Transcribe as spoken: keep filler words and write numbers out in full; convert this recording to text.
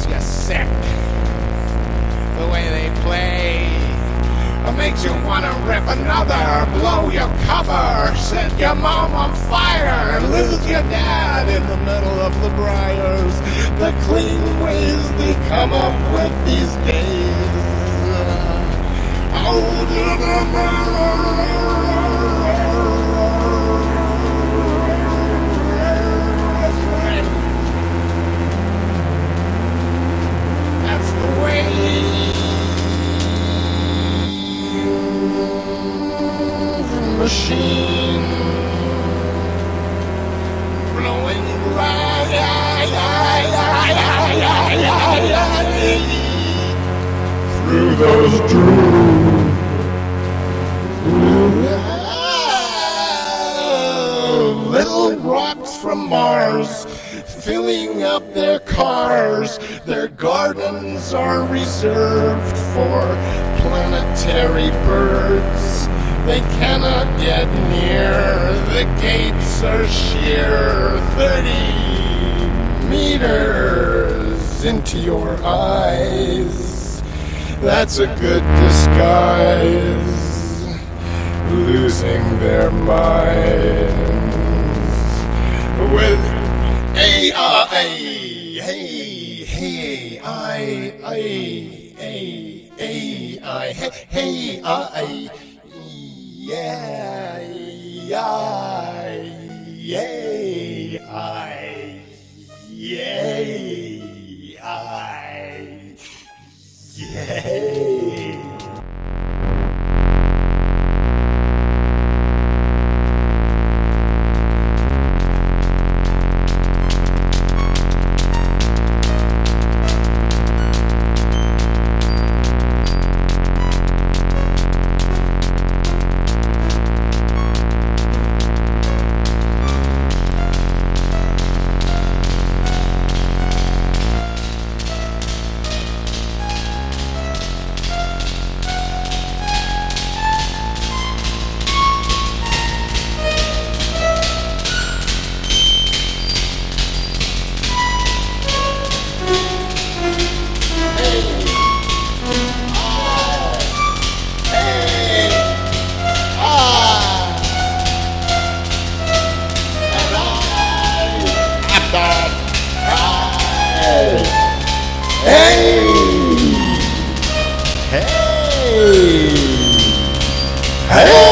makes you sick. The way they play, it makes you wanna rip another, blow your cover, set your mom on fire, lose your dad in the middle of the briars. The clean ways they come up with these days. Oh, that's the way. Machine blowing through those dreams. Little rocks from Mars filling up their cars. Their gardens are reserved for planetary birds. They cannot get near, the gates are sheer thirty meters into your eyes. That's a good disguise, losing their minds. With A I, hey, hey, I, I, A, A, I, hey, hey, I. Yeah, yeah, yeah, I, yeah, I, yeah. Hey! Hey!